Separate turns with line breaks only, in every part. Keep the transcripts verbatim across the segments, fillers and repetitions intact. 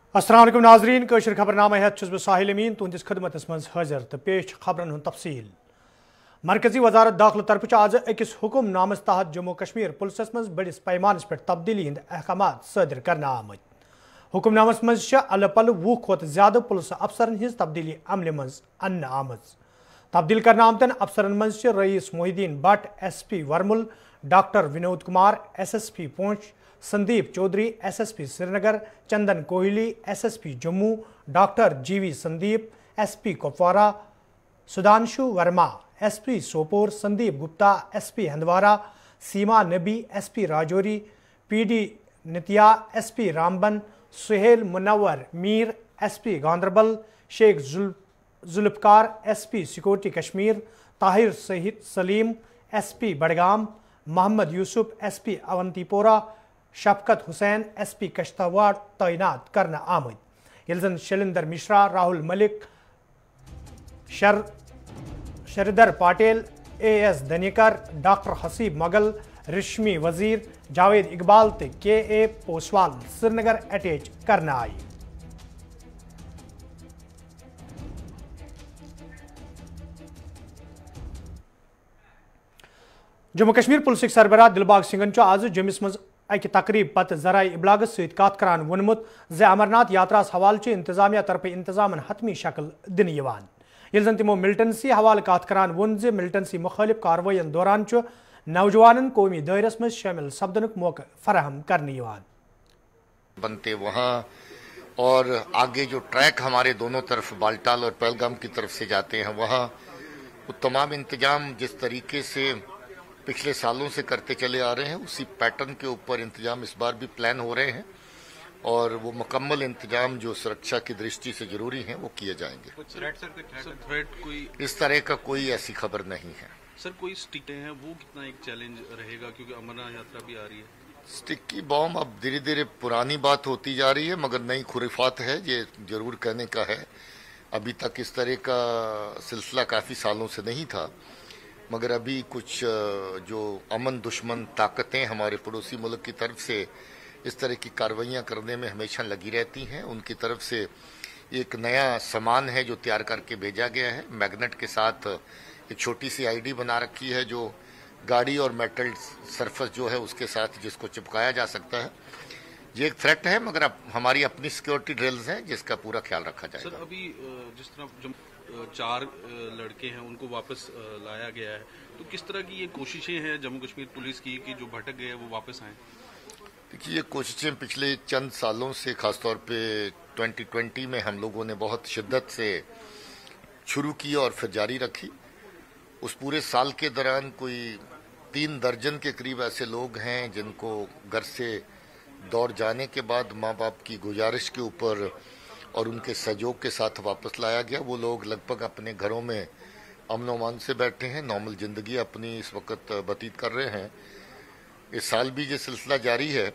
अस्सलाम वालेकुम नाजरीन कशर खबरनामा हेत छुस बह साहिल अमीन तुंदिस खदमतस मज हाजिर तो पेश खबरन हुंद तफसील। मरकजी वजारत दाखिल तरफ आज अकिस हुकुम नामस तहत जम्मू कश्मीर पुलिस मज बड़िस पैमानस पे तब्दीली हंद अहकामात सदर करना आमत। हुकुमनामस मज अल पल वुह खोत ज्यादा पुलिस अफसरन हिंज तब्दीली अमल मज अन्न आमज। तब्दील करना आमतन अफसरन मज Raees Mohiuddin Bhat, S P Varmul, doctor Vinod Kumar, S S P Poonch, Sandeep Chaudhary, S S P Srinagar, Chandan Kohli, S S P Jammu, doctor G V Sandeep, S P Kupwara, Sudhanshu Verma, S P Sopore, Sandeep Gupta, S P Handwara, Seema Nabi, S P Rajouri, P D Nitya, S P Ramban, Suhail Munawar Mir, S P Ganderbal, Sheikh Zulfikar, S P security Kashmir, Tahir Salim, S P Budgam, Mohammad Yusuf, S P Awantipora, Shafqat Hussain, S P Kishtwar तैनात करना आमद। यलजन शैलेंद्र मिश्रा, राहुल मलिक, शर शरदर Patil, A S Danikar, doctor Haseeb Mughal, Reshmi Wazir, Javed Iqbal ते के ए Poswal Srinagar attach करना आई। जम्मू कश्मीर पुलिस सरबराह दिलबाग सिंगन आज जम्मिस मज अकि तकरीब पत जराए इबलाग सत कत करान वोनमुत ज अमरनाथ यात्रास हवाल इंतजामिया तरफ इंतजामन हतमी शक्ल दिन यवान। यिल जन तिमो मिलिटेंसी हवाल कत करान वोन ज मिलिटेंसी मुखालिफ कार्रवाईन दौरान नौजवानन कौमी दायरस में शामिल सपदनुक मौका फराहम करने यवान।
बनते वहाँ और आगे जो ट्रैक हमारे दोनों तरफ बाल्टाल और पहलगाम की तरफ से जाते हैं वहाँ वो तमाम इंतजाम जिस तरीके से पिछले सालों से करते चले आ रहे हैं उसी पैटर्न के ऊपर इंतजाम इस बार भी प्लान हो रहे हैं और वो मुकम्मल इंतजाम जो सुरक्षा की दृष्टि से जरूरी हैं वो किए जाएंगे।
कोई
इस तरह का कोई ऐसी खबर नहीं है
सर। कोई स्टिक हैं वो कितना एक चैलेंज रहेगा क्योंकि अमरनाथ यात्रा भी आ रही है।
स्टिकी बॉम्ब अब धीरे धीरे पुरानी बात होती जा रही है मगर नई खुराफात है, ये जरूर कहने का है। अभी तक इस तरह का सिलसिला काफ़ी सालों से नहीं था मगर अभी कुछ जो अमन दुश्मन ताकतें हमारे पड़ोसी मुल्क की तरफ से इस तरह की कार्रवाइयाँ करने में हमेशा लगी रहती हैं। उनकी तरफ से एक नया सामान है जो तैयार करके भेजा गया है। मैग्नेट के साथ एक छोटी सी आईडी बना रखी है जो गाड़ी और मेटल सरफेस जो है उसके साथ जिसको चिपकाया जा सकता है। ये एक थ्रेट है मगर अब हमारी अपनी सिक्योरिटी ड्रिल्स हैं जिसका पूरा ख्याल रखा जाएगा।
सर अभी जिस तरह जो चार लड़के हैं उनको वापस लाया गया है तो किस तरह की ये कोशिशें हैं जम्मू कश्मीर पुलिस की कि जो भटक गए वो वापस आएं?
देखिए ये कोशिशें पिछले चंद सालों से खासतौर पे ट्वेंटी ट्वेंटी में हम लोगों ने बहुत शिद्दत से शुरू की और फिर जारी रखी। उस पूरे साल के दौरान कोई तीन दर्जन के करीब ऐसे लोग हैं जिनको घर से दौड़ जाने के बाद माँ बाप की गुजारिश के ऊपर और उनके सहयोग के साथ वापस लाया गया। वो लोग लगभग अपने घरों में अमन अमान से बैठे हैं, नॉर्मल ज़िंदगी अपनी इस वक्त बतीत कर रहे हैं। इस साल भी ये सिलसिला जारी है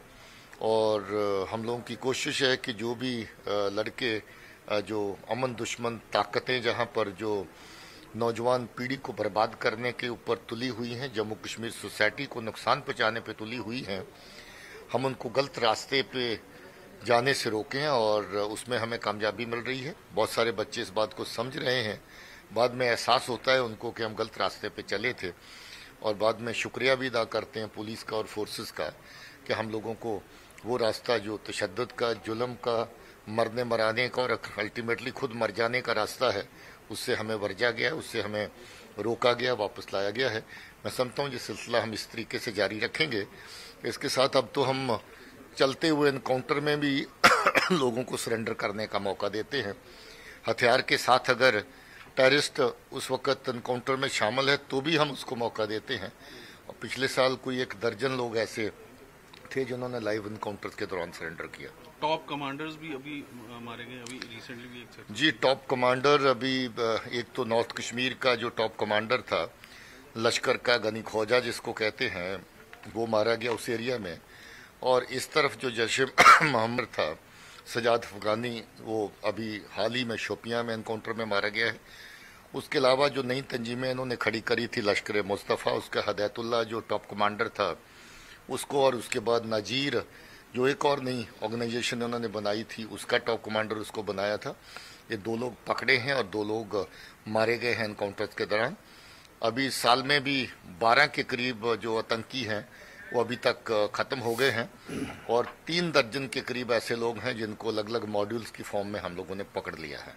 और हम लोगों की कोशिश है कि जो भी लड़के जो अमन दुश्मन ताकतें जहाँ पर जो नौजवान पीढ़ी को बर्बाद करने के ऊपर तुली हुई हैं, जम्मू कश्मीर सोसाइटी को नुकसान पहुँचाने पे तुली हुई हैं, हम उनको गलत रास्ते पे जाने से रोकें और उसमें हमें कामयाबी मिल रही है। बहुत सारे बच्चे इस बात को समझ रहे हैं, बाद में एहसास होता है उनको कि हम गलत रास्ते पे चले थे और बाद में शुक्रिया भी अदा करते हैं पुलिस का और फोर्सेस का कि हम लोगों को वो रास्ता जो तशद्दुद का, जुल्म का, मरने मराने का और अल्टीमेटली खुद मर जाने का रास्ता है उससे हमें वर्जा गया, उससे हमें रोका गया, वापस लाया गया है। मैं समझता हूँ ये सिलसिला हम इस तरीके से जारी रखेंगे। इसके साथ अब तो हम चलते हुए एनकाउंटर में भी लोगों को सरेंडर करने का मौका देते हैं। हथियार के साथ अगर टेररिस्ट उस वक्त एनकाउंटर में शामिल है तो भी हम उसको मौका देते हैं और पिछले साल कोई एक दर्जन लोग ऐसे थे जिन्होंने लाइव एनकाउंटर के दौरान सरेंडर किया।
टॉप कमांडर्स भी अभी मारे गए अभी रिसेंटली भी एक
जी टॉप कमांडर अभी एक तो नॉर्थ कश्मीर का जो टॉप कमांडर था लश्कर का गनी खोजा जिसको कहते हैं वो मारा गया उस एरिया में और इस तरफ जो जैश मोहम्मद था सजाद अफगानी वो अभी हाल ही में शोपियां में एनकाउंटर में मारा गया है। उसके अलावा जो नई तंजीमें इन्होंने खड़ी करी थी लश्कर मुस्तफ़ा उसका हदायतुल्लाह जो टॉप कमांडर था उसको और उसके बाद नाजीर जो एक और नई ऑर्गेनाइजेशन उन्होंने बनाई थी उसका टॉप कमांडर उसको बनाया था। ये दो लोग पकड़े हैं और दो लोग मारे गए हैं एनकाउंटर्स के दौरान। अभी इस साल में भी बारह के करीब जो आतंकी हैं वो अभी तक ख़त्म हो गए हैं और तीन दर्जन के करीब ऐसे लोग हैं जिनको अलग अलग मॉड्यूल्स की फॉर्म में हम लोगों ने पकड़ लिया है।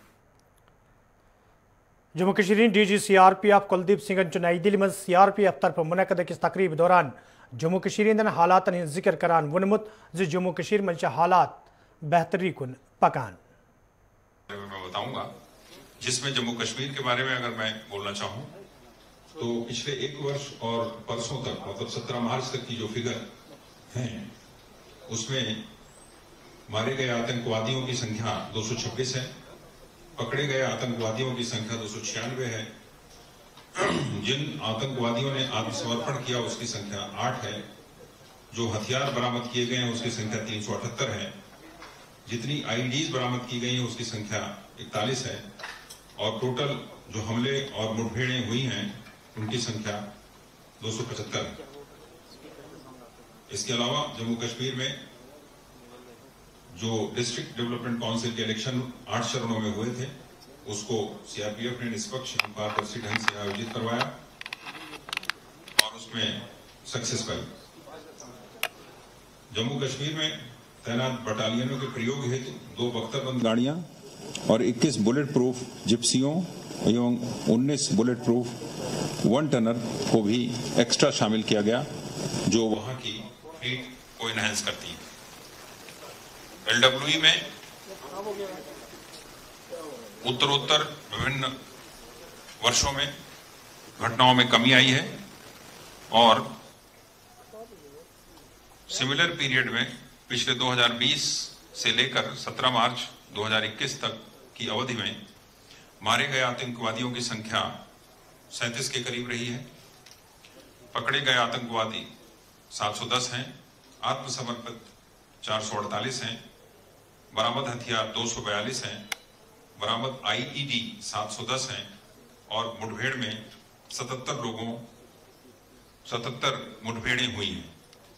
Jammu Kashmir D G C R P F Kuldeep Singh नई दिल्ली में सी आर पी एफ तरफ मुनक़द अकिस तकरीब दौरान जम्मू कश्मीर हंदन हालात हंद जिक्र करान वोनमुत ज जम्मू कश्मीर में हालात बेहतरी कुन पकान।
मैं बताऊंगा जिसमें जम्मू कश्मीर के बारे में अगर मैं बोलना चाहूं तो पिछले एक वर्ष और परसों तक मतलब सत्रह मार्च तक की जो फिगर हैं उसमें मारे गए आतंकवादियों की संख्या दो सौ छब्बीस है, पकड़े गए आतंकवादियों की संख्या दो सौ छियानवे है, जिन आतंकवादियों ने आत्मसमर्पण किया उसकी संख्या आठ है, जो हथियार बरामद किए गए हैं उसकी संख्या तीन सौ अठहत्तर है, जितनी आईडीज बरामद की गई हैं उसकी संख्या इकतालीस है और टोटल जो हमले और मुठभेड़ें हुई हैं उनकी संख्या दो सौ पचहत्तर है। इसके अलावा जम्मू कश्मीर में जो डिस्ट्रिक्ट डेवलपमेंट काउंसिल के इलेक्शन आठ चरणों में हुए थे उसको सीआरपीएफ ने निष्पक्ष पारदर्शी ढंग से आयोजित करवाया और उसमें सक्सेस पाई। जम्मू कश्मीर में तैनात बटालियनों के प्रयोग हेतु दो बख्तरबंद गाड़ियां और इक्कीस बुलेट प्रूफ जिप्सियों एवं उन्नीस बुलेट प्रूफ वन टनर को भी एक्स्ट्रा शामिल किया गया जो वहां की फ्लीट को एनहांस करती है। एलडब्ल्यूई में उत्तरोत्तर विभिन्न वर्षों में घटनाओं में कमी आई है और सिमिलर पीरियड में पिछले दो हज़ार बीस से लेकर सत्रह मार्च दो हज़ार इक्कीस तक की अवधि में मारे गए आतंकवादियों की संख्या सैंतीस के करीब रही है, पकड़े गए आतंकवादी सात सौ दस हैं, आत्मसमर्पित चार सौ अड़तालीस हैं, बरामद हथियार दो सौ बयालीस हैं, बरामद आईईडी सात सौ दस हैं और मुठभेड़ में सतहत्तर लोगों सतहत्तर मुठभेड़ें हुई हैं।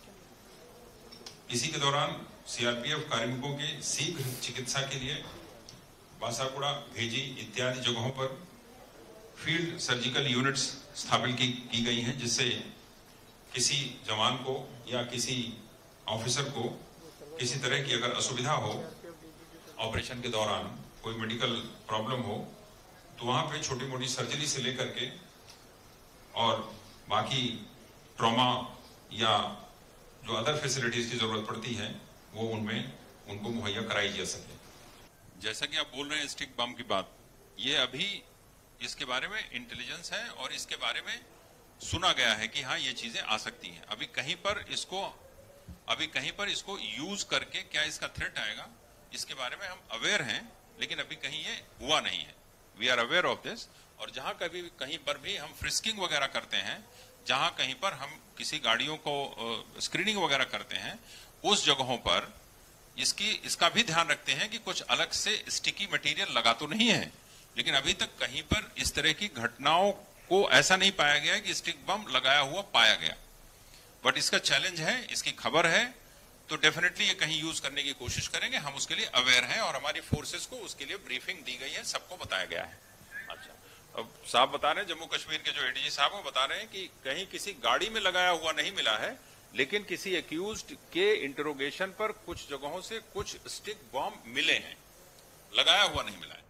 इसी के दौरान सीआरपीएफ कार्मिकों के शीघ्र चिकित्सा के लिए बासाकुड़ा, भेजी इत्यादि जगहों पर फील्ड सर्जिकल यूनिट्स स्थापित की, की गई हैं जिससे किसी जवान को या किसी ऑफिसर को किसी तरह की अगर असुविधा हो, ऑपरेशन के दौरान कोई मेडिकल प्रॉब्लम हो तो वहां पे छोटी मोटी सर्जरी से लेकर के और बाकी ट्रॉमा या जो अदर फैसिलिटीज की जरूरत पड़ती है वो उनमें उनको मुहैया कराई जा सके। जैसा कि आप बोल रहे हैं स्टिक बम की बात, ये अभी इसके बारे में इंटेलिजेंस है और इसके बारे में सुना गया है कि हाँ ये चीजें आ सकती हैं। अभी कहीं पर इसको अभी कहीं पर इसको यूज करके क्या इसका थ्रेट आएगा इसके बारे में हम अवेयर हैं, लेकिन अभी कहीं ये हुआ नहीं है। We are aware of this. और जहां कभी कहीं पर भी हम फ्रिस्किंग वगैरह करते हैं, जहां कहीं पर हम किसी गाड़ियों को स्क्रीनिंग वगैरह करते हैं, उस जगहों पर इसकी इसका भी ध्यान रखते हैं कि कुछ अलग से स्टिकी मटेरियल लगा तो नहीं है, लेकिन अभी तक कहीं पर इस तरह की घटनाओं को ऐसा नहीं पाया गया कि स्टिक बम लगाया हुआ पाया गया। बट इसका चैलेंज है, इसकी खबर है, तो डेफिनेटली ये कहीं यूज करने की कोशिश करेंगे। हम उसके लिए अवेयर हैं और हमारी फोर्सेस को उसके लिए ब्रीफिंग दी गई है, सबको बताया गया है। अच्छा, अब साहब बता रहे हैं, जम्मू कश्मीर के जो एडीजी साहब वो बता रहे हैं कि कहीं किसी गाड़ी में लगाया हुआ नहीं मिला है, लेकिन किसी एक्यूज्ड के इंटरोगेशन पर कुछ जगहों से कुछ स्टिक बम मिले हैं, लगाया हुआ नहीं मिला है।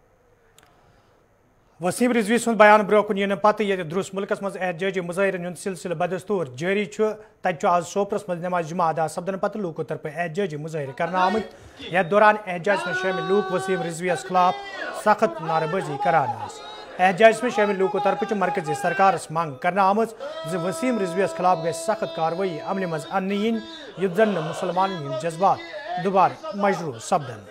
वसीम रिजवी सुन बयान ब्रो कुन यन पत ये दुरुस मुल्कस मज एहतजाजी मुजाहिरन हुंद सिलसिल बदस्तूर जारी छु। तत आज सोपरस मज नमाज जुमा अदा सपदन पत लूकों तरफ एहतजाजी मुजाहिर करना आमत। यथ दौरान एहतजाज में शामिल लूक वसीम रिजवी खिलाफ सख्त नारेबाजी करान। एहतजाज में शामिल लूकों तरफ मरकजी सरकार मांग करना आमत वसीम रिजवी खिलाफ गई सख्त कार्रवाई अमल मज अन युद्ध जन मुसलमान जज्बात दोबारा मजरू सपदन।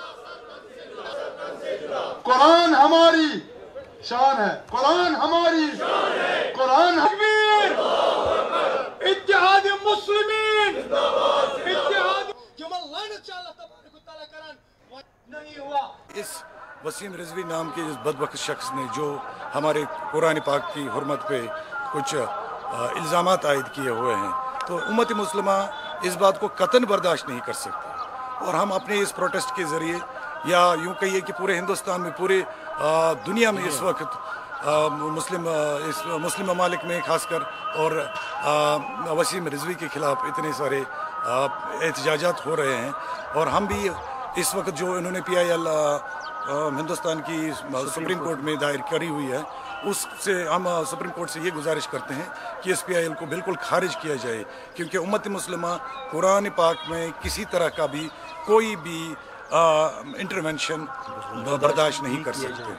कुरान हमारी शान है, कुरान हमारी कुरान तकबीर, इत्तेहाद मुस्लिमीन, इत्तेहाद जो लानत अल्लाह तबारक व तआला करन नहीं हुआ। इस वसीम रिजवी नाम के इस बदबख्त शख्स ने जो हमारे कुरान पाक की हुर्मत पे कुछ इल्ज़ामात आयद किए हुए हैं, तो उम्मत मुस्लिमा
इस बात को कतई बर्दाश्त नहीं कर सकते। और हम अपने इस प्रोटेस्ट के ज़रिए या यूँ कहिए कि पूरे हिंदुस्तान में, पूरे दुनिया में इस वक्त मुस्लिम इस मुस्लिम ममालिक में खासकर और वसीम रिजवी के ख़िलाफ़ इतने सारे एहतजाजात हो रहे हैं। और हम भी इस वक्त जो इन्होंने पी आई एल हिंदुस्तान की सुप्रीम कोर्ट में दायर करी हुई है, उससे हम सुप्रीम कोर्ट से ये गुजारिश करते हैं कि इस पी आई एल को बिल्कुल खारिज किया जाए, क्योंकि उम्मत मुस्लिमा कुरान पाक में किसी तरह का भी कोई भी इंटरवेंशन बर्दाश्त नहीं कर सकते।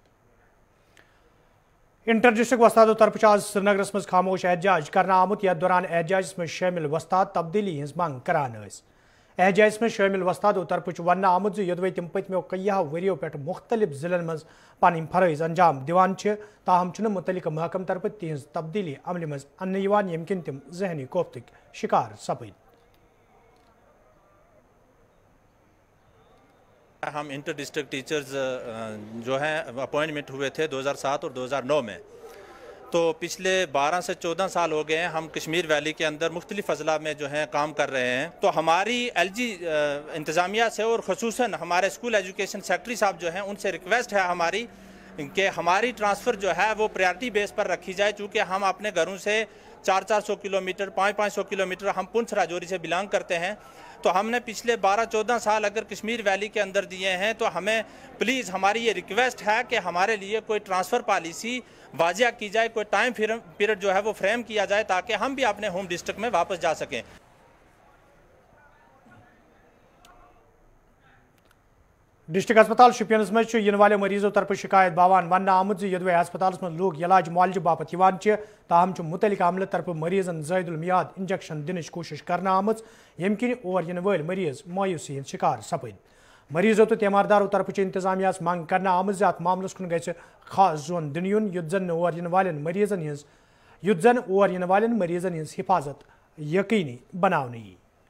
इंटर डिस्ट्रिक्ट वस्तादों तरफ आज श्रीनगरस मज खामोश एहतजाज करना आमुत। यथ दौरान एहतजाज में शामिल वस्ताद तब्दीली हज मंग करान। एहतजाज में शामिल वस्तादों तरफ वन आमुत योदवे तम पत्मो कईह वरियो पे मुख्तलिफ जिलन मज पन फरज अंजाम दिवान, ताहम मुतलिक महकम तरफ तिहज तब्दीली अमल मज अन्न यम किन तम जहनी कोफ्तक शिकार सपद।
हम इंटर डिस्ट्रिक्ट टीचर्स जो हैं अपॉइंटमेंट हुए थे दो हज़ार सात और दो हज़ार नौ में, तो पिछले बारह से चौदह साल हो गए हैं हम कश्मीर वैली के अंदर मुख्तलिफ अजला में जो है काम कर रहे हैं। तो हमारी एल जी इंतज़ामिया से और ख़ुसूसन हमारे स्कूल एजुकेशन सेक्रेटरी साहब जो हैं उनसे रिक्वेस्ट है हमारी कि हमारी ट्रांसफ़र जो है वो प्रायोरिटी बेस पर रखी जाए, चूँकि हम अपने घरों से चार चार सौ किलोमीटर पाँच पाँच सौ किलोमीटर हम पुंछ राजौरी से बिलोंग करते हैं। तो हमने पिछले बारह चौदह साल अगर कश्मीर वैली के अंदर दिए हैं, तो हमें प्लीज़ हमारी ये रिक्वेस्ट है कि हमारे लिए कोई ट्रांसफ़र पॉलिसी वाजिया की जाए, कोई टाइम पीरियड जो है वो फ्रेम किया जाए ताकि हम भी अपने होम डिस्ट्रिक्ट में वापस जा सकें।
डिस्ट्रिक्ट अस्पताल शुपियन मज इन वाले मरीजों तरफ शिकायत बावान वन आमुत योदवे अस्पताल मज लोग इलाज मुआलजे बापत ताहम मुतलिक अमल तरफ मरीजन ज़ायदुल मियाद इंजेक्शन दिन कोशिश करना आमज, यम किन और इन वल मरीज मायूसी हंद शिकार सपद। मरीजों तो तीमारदारों तरफ इंतजामिया मंग करना आमज अत मामलस कुन गि खास जोन दिन युन युत जन और इन वालन मरीजन हज युत जन और इन वालन मरीजन हज हिफाजत यकीनी बनाने।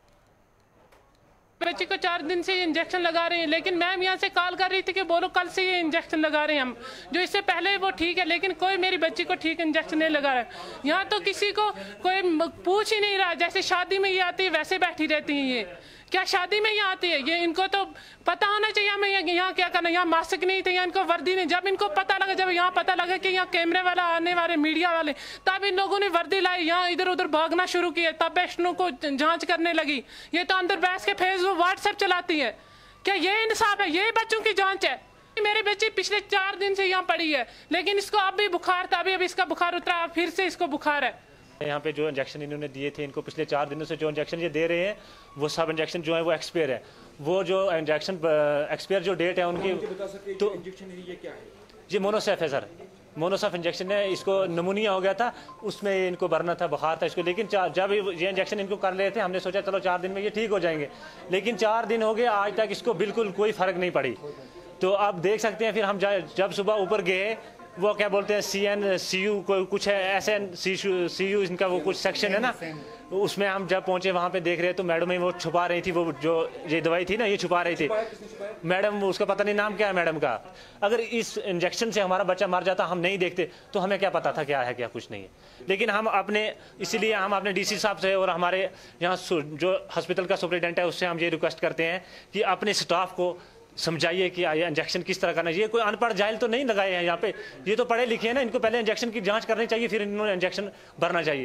बच्ची को चार दिन से इंजेक्शन लगा रहे हैं, लेकिन मैम यहाँ से कॉल कर रही थी कि बोलो कल से ये इंजेक्शन लगा रहे हैं हम, जो इससे पहले वो ठीक है, लेकिन कोई मेरी बच्ची को ठीक इंजेक्शन नहीं लगा रहा है। यहाँ तो किसी को कोई पूछ ही नहीं रहा, जैसे शादी में ये आती है वैसे बैठी रहती हैं। ये क्या शादी में यहाँ आती है? ये इनको तो पता होना चाहिए हमें यहाँ क्या करना। यहाँ मास्क नहीं थे, यहाँ इनको वर्दी नहीं। जब इनको पता लगा, जब यहाँ पता लगा कि यहाँ कैमरे वाला आने वाले मीडिया वाले, तब इन लोगों ने वर्दी लाई, यहाँ इधर उधर भागना शुरू किया, तब पेशेंटों को जांच करने लगी। ये तो अंदर बैठ के फेसबुक व्हाट्सएप चलाती है। क्या ये इंसाफ है? ये बच्चों की जांच है? मेरी बच्ची पिछले चार दिन से यहाँ पड़ी है, लेकिन इसको अब भी बुखार था, अभी अभी इसका बुखार उतरा, फिर से इसको बुखार है।
यहाँ पे जो इंजेक्शन इन्होंने दिए थे, इनको पिछले चार दिनों से जो इंजेक्शन ये दे रहे हैं वो सब इंजेक्शन जो है वो एक्सपायर है। वो जो इंजेक्शन एक्सपायर जो डेट है उनकी, तो इंजेक्शन ये क्या है? ये मोनोसेफ है सर, मोनोसेफ इंजेक्शन है। इसको नमूनिया हो गया था, उसमें इनको भरना था, बुखार था इसको, लेकिन जब ये इंजेक्शन इनको कर रहे थे हमने सोचा चलो चार दिन में ये ठीक हो जाएंगे, लेकिन चार दिन हो गए आज तक इसको बिल्कुल कोई फ़र्क नहीं पड़ी। तो आप देख सकते हैं, फिर हम जब सुबह ऊपर गए, वो क्या बोलते हैं सी एन सी यू को कुछ है, S N C C U इनका वो कुछ सेक्शन है ना, उसमें हम जब पहुंचे वहाँ पे देख रहे तो मैडम वो छुपा रही थी, वो जो ये दवाई थी ना ये छुपा रही थी मैडम, उसका पता नहीं नाम क्या है मैडम का। अगर इस इंजेक्शन से हमारा बच्चा मर जाता हम नहीं देखते तो हमें क्या पता था क्या है क्या कुछ नहीं है। लेकिन हम अपने इसीलिए हम अपने डी सी साहब से और हमारे यहाँ जो हॉस्पिटल का सुपरिटेंडेंट है उससे हम ये रिक्वेस्ट करते हैं कि अपने स्टाफ को समझाइए कि ये इंजेक्शन किस तरह करना है। ये कोई अनपढ़ जाहिल तो नहीं लगाए हैं यहाँ पे, ये तो पढ़े लिखे हैं ना, इनको पहले इंजेक्शन की जांच करनी चाहिए, फिर इन्होंने इंजेक्शन भरना चाहिए।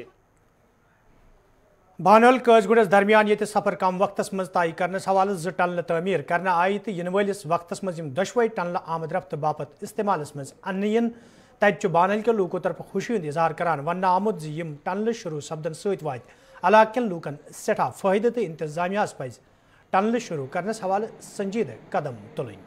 बानल कजगुड़स दरमियान ये सफर कम वक्त मज तय करने हवाले जो टनल तमीर करना आई तो इन वलिस वक्त मज दशवे टनल आमद रफ्त बापत इस्तेमाल मज अन तत बानल के लूकों तरफ खुशी हूं इजहार करान वन आमुद यम टनल शुरू सपदन सत वात इलाकन लूकन सठा फायदे तो इंतजामिया पज टनल शुरू करने हवाले संजीदा कदम तुलें।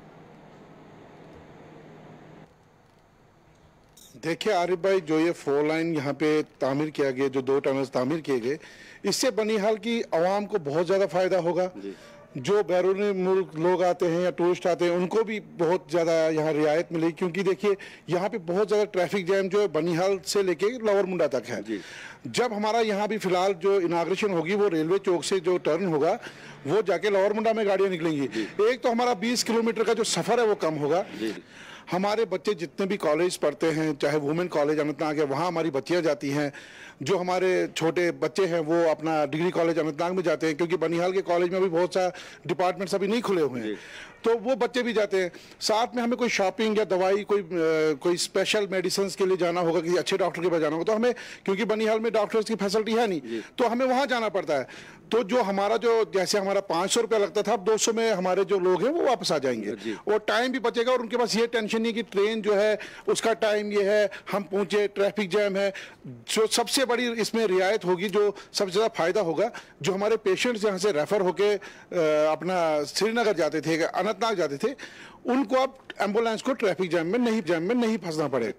देखिए आरिफ भाई, जो ये फोर लाइन यहाँ पे तामीर किया गया, जो दो टनल्स तामीर किए गए, इससे बनिहाल की आवाम को बहुत ज़्यादा फ़ायदा होगा। जो बैरूनी मुल्क लोग आते हैं या टूरिस्ट आते हैं उनको भी बहुत ज़्यादा यहाँ रियायत मिलेगी, क्योंकि देखिए यहाँ पे बहुत ज़्यादा ट्रैफिक जैम जो है बनिहाल से लेके लोअर मुंडा तक है। जब हमारा यहाँ भी फिलहाल जो इनाग्रेशन होगी वो रेलवे चौक से जो टर्न होगा वो जाके लोअर मुंडा में गाड़ियाँ निकलेंगी। एक तो हमारा बीस किलोमीटर का जो सफ़र है वो कम होगा, हमारे बच्चे जितने भी कॉलेज पढ़ते हैं, चाहे वुमेन कॉलेज अनंतनाग है, वहाँ हमारी बच्चियाँ जाती हैं। जो हमारे छोटे बच्चे हैं वो अपना डिग्री कॉलेज अनंतनाग में जाते हैं, क्योंकि बनिहाल के कॉलेज में भी बहुत सा डिपार्टमेंट्स अभी नहीं खुले हुए हैं, तो वो बच्चे भी जाते हैं। साथ में हमें कोई शॉपिंग या दवाई, कोई आ, कोई स्पेशल मेडिसिन के लिए जाना होगा, किसी अच्छे डॉक्टर के पास जाना होगा, तो हमें, क्योंकि बनिहाल में डॉक्टर्स की फैसिलिटी है नहीं, तो हमें वहाँ जाना पड़ता है। तो जो हमारा जो जैसे हमारा पाँच सौ रुपया लगता था, अब दो सौ में हमारे जो लोग हैं वो वापस आ जाएंगे, और टाइम भी बचेगा, और उनके पास ये टेंशन नहीं कि ट्रेन जो है उसका टाइम ये है, हम पहुँचे, ट्रैफिक जैम है। जो सबसे बड़ी इसमें रियायत होगी, जो सबसे ज़्यादा फायदा होगा, जो हमारे पेशेंट्स यहाँ से रेफर होके अपना श्रीनगर जाते थे, अनंतनाग जाते थे, उनको अब एम्बुलेंस को ट्रैफिक जैम में नहीं जैम में नहीं फंसना पड़े।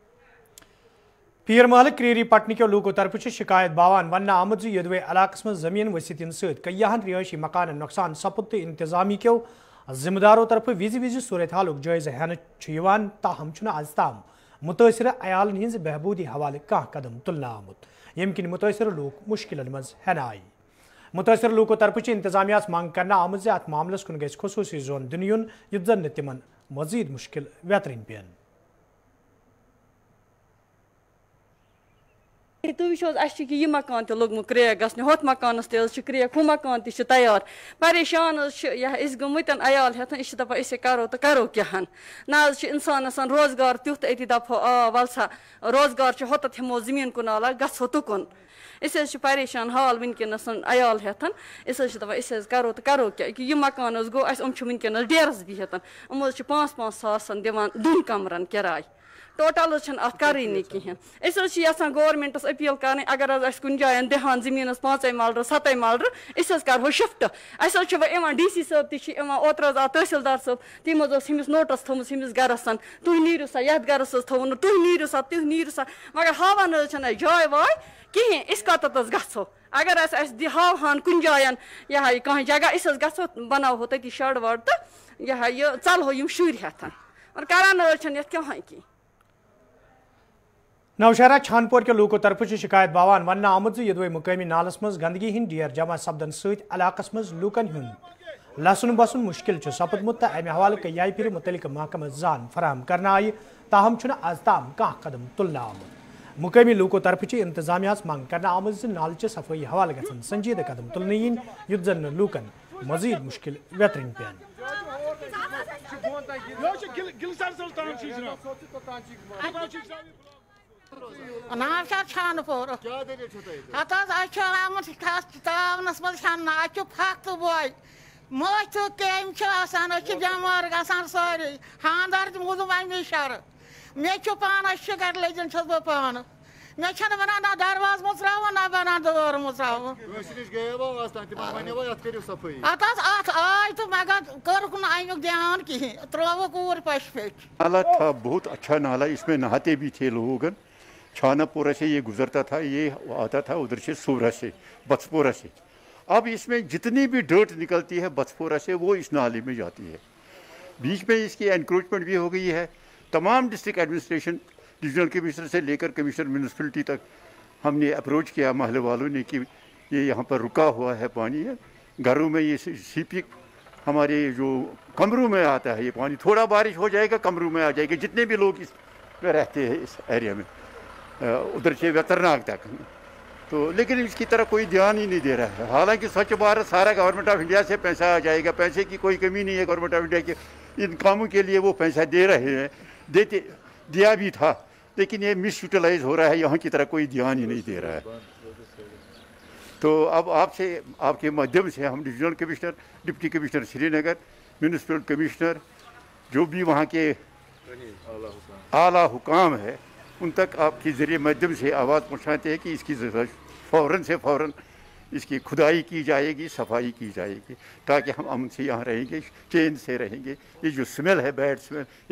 पीर महल क्रीरी पटन के लोगों तरफ शिकायत बावान वन आमद यदवे इलाकस में जमीन वसीतिन सत कईयान रिहायशी मकान नुकसान सपुद तो इंतजामी के जिम्मेदारों तरफ विज विज सूरत हाल जायजे हेन ताहम आज ताम मुतासर अयालन हज बहबूदी हवाले कह कदम तुलना आमुत यम किन मुतासर लोग मुश्किल मज हेन आई। मुतासर लोगों तरफ इंतजामिया मांग करना आमुत अत मामलस कुन गस खसूसी जोन दिन युन युत जन तिमन मजीद मुश्किल बेहतरीन पेन।
तुम यह मकान तो लोगम क्रेक गि होत मकान क्रेक हु मकान तैयार परेशान गमत अयाल हेतन यह दपा अस करो तो करो क्या ना इंसान रोजगार तुथ अति दपो आ वलसा रोजगार होत हमो जमीन कुन आला गो तुकुन अस परेशान हाल वनकस अयाल हेतन अस दपा अस करो तो करो क्या यह मकान गो अम वनकस डेरस बिहत यमो पाँच पाँच सास दिवान दोन कमरन किराय टोटल अत करें कहें असान गवर्नमेंटस अपील कर अगर कुन जायन दहान जमीन पाँच मलर सत मलर अस करो शिफ्ट अस डी सी साहब तोत्र आ तहसीलदार साहब तमो हमिस नोटिस थोमुत हमिस गरस तुम नीरू सा ये गरस थोन तुम नीरू सा तुम नीरू सा मगर हावान जाय वाय कहें अस कत गो अगर अस हावान कुन जायन यह कह जगह अस गो बनावो तती शड वड तो यह चलहो यम शुर हेतन और करान ये कहें की।
नौशहरा छानपुर के लोगों तरफ शिकायत बावान वन आमुद यदवे मुकामी नालस मज गंदगी हिंद ढेर जमा सपदन सलाकस मज लूकन हुंद लसन बसन मुश्किल सपदमुत अमे हवाले कई फिर मुतलिक महकम जान फराहम करना आई ताहम आज ताम कह कदम तुलना आमुद मुकामी लोगों तरफ इंतजामिया मांग करना आमुद नाल सफाई हवाले गन संजीदा कदम तुलने इन युत जन लूकन मजीद मुश्किल बेहतरीन पेन।
नाम छानपुर हत आमुत तावनस मज फक तो बोय मज तो कम बेमार गसान सारे खानदार मोदूम अमी शर मे पान शिकर लजन बह पान मे बनान ना दरवाज मुचराव ना बनान दर मुचराव अत आय तो मगर कर्क अमुक ध्यान कहें त्रोवक ऊर पश पे।
नाला था बहुत अच्छा नाला, इसमें नहाते भी थे लोग। छानापुरा से ये गुजरता था, ये आता था उधर से सूरा से बचपोरा से। अब इसमें जितनी भी डर्ट निकलती है बचपोरा से वो इस नाले में जाती है। बीच में इसकी एनक्रोचमेंट भी हो गई है। तमाम डिस्ट्रिक्ट एडमिनिस्ट्रेशन डिविजनल कमिश्नर से लेकर कमिश्नर म्यूनसिपलिटी तक हमने अप्रोच किया महल वालों ने कि ये यहाँ पर रुका हुआ है पानी है। घरों में ये सीपी हमारे जो कमरों में आता है ये पानी, थोड़ा बारिश हो जाएगा कमरों में आ जाएगा, जितने भी लोग इस में रहते हैं इस एरिया में उधर से वेतरनाग तक। तो लेकिन इसकी तरह कोई ध्यान ही नहीं दे रहा है। हालांकि स्वच्छ भारत सारा गवर्नमेंट ऑफ इंडिया से पैसा आ जाएगा, पैसे की कोई कमी नहीं है गवर्नमेंट ऑफ इंडिया के, इन कामों के लिए वो पैसा दे रहे हैं, देते दिया भी था, लेकिन ये मिस यूटिलाइज हो रहा है, यहाँ की तरह कोई ध्यान ही नहीं दे रहा है। तो अब आपसे आपके माध्यम से हम divisional commissioner, deputy commissioner Srinagar, municipal commissioner, जो भी वहाँ के आला हुकाम है, उन तक आपके ज़रिए माध्यम से आवाज़ पहुँचाते हैं कि इसकी फ़ौरन से फ़ौरन इसकी खुदाई की जाएगी, सफाई की जाएगी, ताकि हम अमन से यहाँ रहेंगे, चैन से रहेंगे। ये जो स्मेल है, बैड स्मेल, ये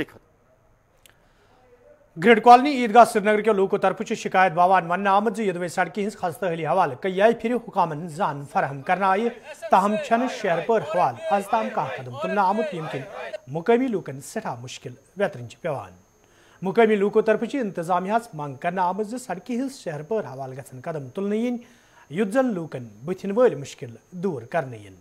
ग्रिड कॉलोनी ईदगाह श्रीनगर के लोगों तरफ शिकायत बावान वन आमद यदवे सड़क हज खस्ता हवाले कई फिर हुकामन जान फराहम करना आई ताहम छन शहर पर हवाल आज ताम कह कदम तुलना आमुत यमकिन मुकामी लूकन सठा मुश्किल बेहतरीन पेवान। मुकामी लूकों तरफ इंतजामिया मांग करना आमद सड़क हज शहर पर हवाल गन कदम तुलने इन युत जन लूकन बुथिन वल मुश्किल दूर करने इन।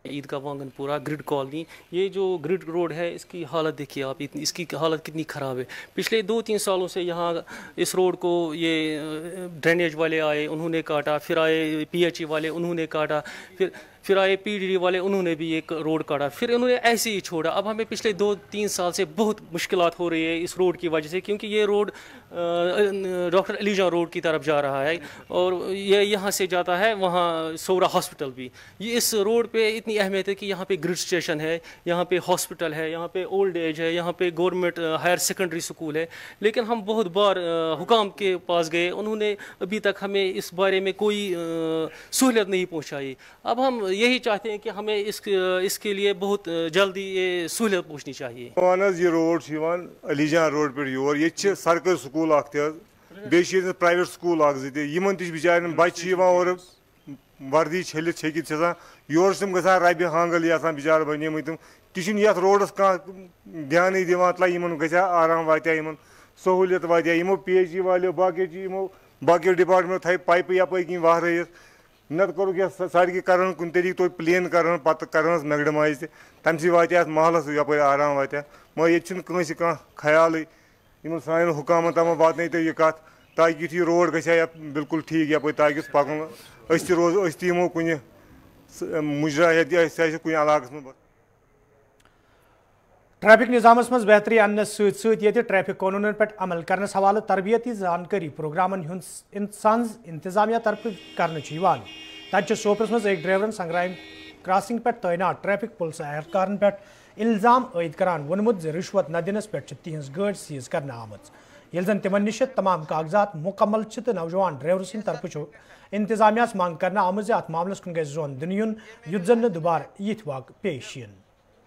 عیدگاہ وانگن پورہ گرڈ کالونی، یہ جو گرڈ روڈ ہے اس کی حالت دیکھیے آپ، اس کی حالت کتنی خراب ہے. پچھلے دو تین سالوں سے یہاں اس روڈ کو یہ ڈرینیج والے آئے انہوں نے کاٹا، پھر آئے پی ایچ ای والے انہوں نے کاٹا، پھر پھر آئے پی ڈی ڈی والے انہوں نے بھی ایک روڈ کاٹا، پھر انہوں نے ایسے ہی چھوڑا. اب ہمیں پچھلے دو تین سال سے بہت مشکلات ہو رہی ہے اس روڈ کی وجہ سے، کیونکہ یہ road doctor Ali Jan road کی طرف جا رہا ہے اور یہ یہاں سے جاتا ہے وہاں سورا ہاسپٹل بھی. یہ اس روڈ پہ اتنی اہمیت ہے کہ یہاں پہ گریڈ اسٹیشن ہے، یہاں پہ ہاسپٹل ہے، یہاں پہ اولڈ ایج ہے، یہاں پہ گورنمنٹ ہائر سیکنڈری اسکول ہے. لیکن ہم بہت بار حکام کے پاس گئے، انہوں نے ابھی تک ہمیں اس بارے میں کوئی سہولت نہیں پہنچائی. اب ہم یہی چاہتے ہیں کہ ہمیں اس اس کے لیے بہت جلدی یہ سہولت پہنچنی چاہیے.
یہ روڈ علی جان روڈ پہ یور یہ سرکاری سکول اخ بیس پرائیویٹ سکول اخ زن تہ بچار بچہ اور وردی چھلت چھکت یور تم گھان ربہ ہانگل یہ بچار بنے تم تہ یت روڈس کھانا دھیان دان گھا آرام واتیا سہولیت واتیا یمو پی ایچ ای والو باقی یمو باقی ڈپارٹمنٹ تھے پائپہ یپر کن وہرائت نت کورک یہ سڑکہ کرن کن طریقہ توتہ پلین کرن پتہ کرنس میگڈمائز تہ تمہ سی واتیا محلس یپر آرام واتیا مگر یہ کنس کھانا خیال یمن سان حکامن تام واتن تو یہ کت تاکہ یتھ یہ روڈ گھا بالکل ٹھیک یپر تاکہ پکن اس تہ روز اس تہ یمو کن مجرا کن علاقس من.
ٹریفک نظامس مز بہتری انس ست ست یہ ٹریفک قانون پہ عمل کرنس حوالہ تربیتی زانکاری پروگرامن سنز انتظامیہ طرف کرنا تب سوپرس مز ایک ڈرائیورن سنگرام کراسنگ پہ تعینات ٹریفک پولیس اہلکارن پہ الزام عائد کران وونمت رشوت نہ دنس پہ تہذ گاڑی سیز کرنا آمت یل زن تمن نش تمام کاغذات مکمل تو نوجوان ڈرائیور سند طرف انتظامیہ منگ کرنا آمت ات معاملس کن گھس زون دن یون یت زن دوبارہ یت واقع پیش ین.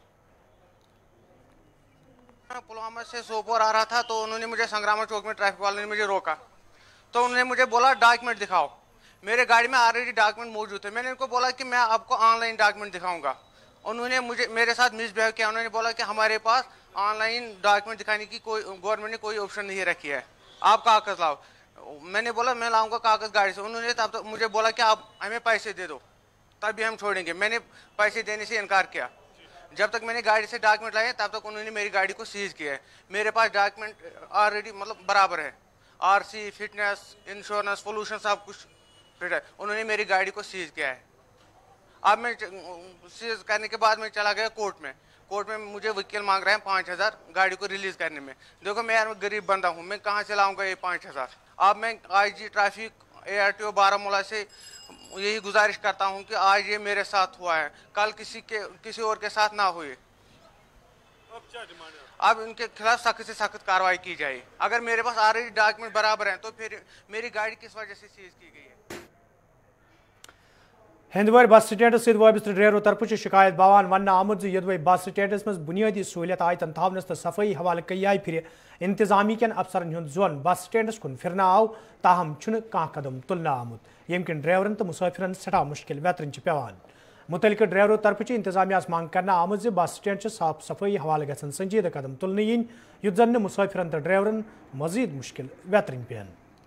پلوامہ سے سوپور آ رہا تھا تو انہوں نے مجھے سنگراما چوک میں ٹریفک والے نے مجھے روکا تو انہوں نے مجھے بولا ڈاکیومنٹ دکھاؤ. میرے گاڑی میں آلریڈی ڈاکیومنٹ موجود تھے. میں نے ان کو بولا کہ میں آپ کو آن لائن ڈاکیومنٹ دکھاؤں گا. انہوں نے مجھے میرے ساتھ مس بہیو کیا. انہوں نے بولا کہ ہمارے پاس آن لائن ڈاکیومنٹ دکھانے کی کوئی گورنمنٹ نے کوئی آپشن نہیں رکھی ہے, آپ کاغذ لاؤ. میں نے بولا میں لاؤں گا کاغذ گاڑی سے. انہوں نے تب تک مجھے بولا کہ آپ ہمیں پیسے دے دو تبھی ہم چھوڑیں گے. میں نے پیسے دینے سے انکار کیا. جب تک میں نے گاڑی سے ڈاکیومنٹ لائے تب تک انہوں نے میری گاڑی کو سیز کیا ہے. میرے پاس ڈاکیومنٹ آلریڈی مطلب برابر ہے, R C, fitness, insurance, pollution سب کچھ فٹ ہے. انہوں نے میری گاڑی کو سیز کیا ہے. اب میں سیز کرنے کے بعد میں چلا گیا کورٹ میں. کورٹ میں مجھے وکیل مانگ رہے ہیں پانچ ہزار گاڑی کو ریلیز کرنے میں. دیکھو میں یار غریب بندہ ہوں, میں کہاں سے لاؤں گا یہ پانچ ہزار. اب میں I G traffic A R T O Baramulla سے یہی گزارش کرتا ہوں کہ آج یہ میرے ساتھ ہوا ہے, کل کسی کے کسی اور کے ساتھ نہ ہوئے. اب ان کے خلاف سخت سے سخت کارروائی کی جائے. اگر میرے پاس آلریڈی ڈاکیومنٹ برابر ہیں تو پھر میری گاڑی کس وجہ سے سیز کی گئی ہے.
ہندوار بس سٹینڈس ست وابستہ ڈرائیورو طرف شکایت باوان ون آمت یدوے بس سٹینڈس مز بنیادی سہولیت آئی تن تھونس تو صفائی حوالہ کئی آئی پھر انتظامی کن افسرن ہند زون بس سٹینڈس کن پھرنا آو تاہم چھن کان قدم تلنا آمت یم کن ڈرائیورن تو مسافرن سٹھا مشکل ویترن پیوان. متعلقہ ڈرائیورو طرف انتظامیہ مانگ کرنا آمت بس سٹینڈ صاف صفائی حوالہ گھن سنجیدہ قدم تلن ین یت زن مسافرن تو ڈرائیورن مزید مشکل ویترن پین.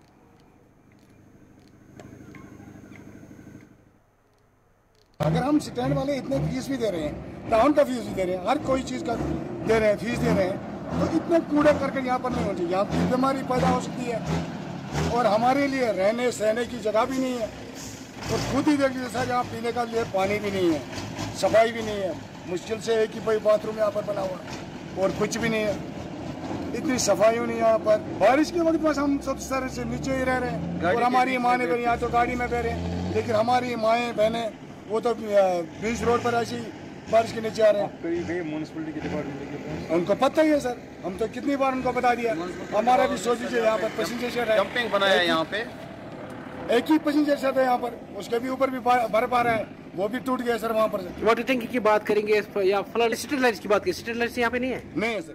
اگر ہم سٹینڈ والے اتنے فیس بھی دے رہے ہیں, ٹاؤن کا فیس بھی دے رہے ہیں, ہر کوئی چیز کا دے رہے ہیں, فیس دے رہے ہیں, تو اتنے کوڑے کرکٹ یہاں پر نہیں ہونا چاہیے. یہاں کی بیماری پیدا ہو سکتی ہے اور ہمارے لیے رہنے سہنے کی جگہ بھی نہیں ہے. اور خود ہی دیکھ لیجیے سر یہاں پینے کا لیے پانی بھی نہیں ہے, صفائی بھی نہیں ہے. مشکل سے ایک ہی باتھ روم یہاں پر بنا ہوا اور کچھ بھی نہیں ہے. اتنی صفائی نہیں یہاں پر. بارش کے وقت بس ہم سب سر سے نیچے ہی رہ رہے ہیں اور ہماری ماں نے یہاں تو گاڑی میں بہ رہے ہیں, لیکن ہماری مائیں بہنیں وہ تو بیچ روڈ پر ایسی بارش کے نیچے آ رہے ہیں. میونسپلٹی کے ڈپارٹمنٹ ان کو پتہ ہی ہے سر, ہم تو کتنی بار ان کو بتا دیا. ہمارا بھی سوچ لیجیے یہاں پر پیسنجر شیڈ ہے, ڈمپنگ بنایا یہاں پہ, ایک ہی پیسنجر شیڈ ہے یہاں پر, اس کے بھی اوپر بھی برف آ رہا ہے, وہ بھی ٹوٹ گیا سر وہاں پر.
واٹر ٹینکی کی بات کریں گے یا فلڈ اسٹریٹ لائٹس کی بات کریں, اسٹریٹ لائٹس یہاں پہ نہیں ہے.
نہیں ہے سر.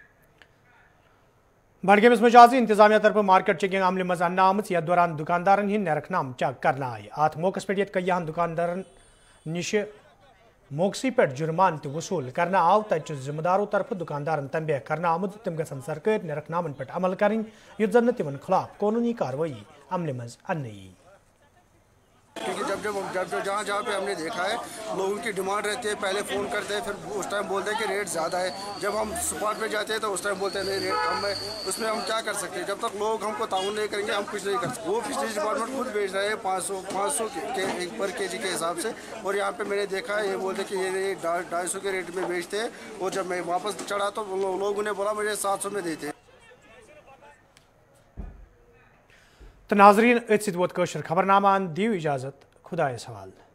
بڈگامس مز آز انتظامیہ طرف مارکیٹ چیکنگ عملہ مز انہ آمت یتھ دوران دکاندارن ہند نیرخ نام چیک کرنا آئی. ات موقع پہ یت کئی دکاندارن نش موقسی پہ جرمان تہ وصول کرنا آو تت ذمہ داروں طرف دکاندارن تنبیہ کرنا آمت تم گھن سرکاری نیرخ نامن پہ عمل کریں یت زن تمن خلاف قانونی کاروائی عملہ مز ان.
क्योंकि जब जब जब जब जहाँ जहाँ पे हमने देखा है लोगों की डिमांड रहती है, पहले फ़ोन करते हैं, फिर उस टाइम बोलते हैं कि रेट ज़्यादा है, जब हम स्पॉट पे जाते हैं तो उस टाइम बोलते हैं नहीं रेट कम है। उसमें हम क्या कर सकते हैं? जब तक लोग हमको ताउन नहीं करेंगे हम कुछ नहीं कर सकते। वो फिशरीज डिपार्टमेंट खुद बेच रहे हैं पाँच सौ पाँच सौ के पर के जी के हिसाब से, और यहाँ पे मैंने देखा है ये बोलते कि ये ढाई सौ के रेट में बेचते हैं, और जब मैं वापस चढ़ा तो लोग उन्हें बोला मुझे सात सौ में देते हैं।
तो नाजरीन, खबरनामा दीव इजाज़त, खुदा सवाल।